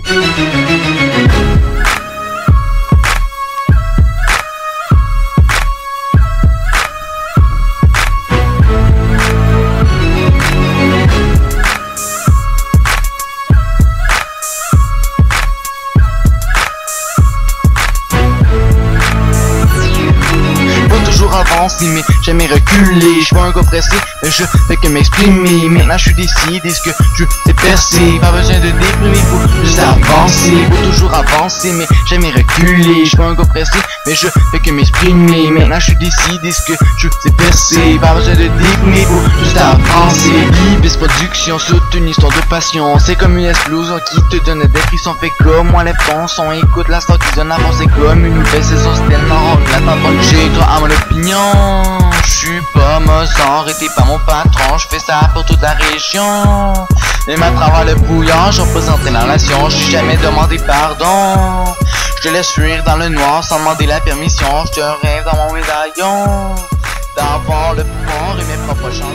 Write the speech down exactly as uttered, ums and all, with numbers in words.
Avancer mais jamais reculer. Je suis pas un gars pressé, mais je fais que m'exprimer. Maintenant je suis décidé, ce que je sais percer. Pas besoin de déprimer, faut juste avancer. Faut toujours avancer mais jamais reculer. Je suis pas un gars pressé, mais je fais que m'exprimer. Maintenant je suis décidé, ce que je sais percer. Pas besoin de déprimer, faut juste avancer. Ibis Production, c'est une histoire de passion. C'est comme une explosion qui te donne des frissons. Fait comme moi les fonds, on écoute la star qui donne avant. C'est comme une nouvelle saison, c'est tellement l'attente. J'ai droit à mon opinion. J'suis pas Mozart et t'es pas mon patron. J'fais ça pour toute la région. Même à travers le brouillard, je représente la nation. J't'ai jamais demandé pardon. J'te laisse fuir dans le noir sans demander la permission. J'te rêve dans mon médaillon d'avoir le pouvoir et mes propres chansons.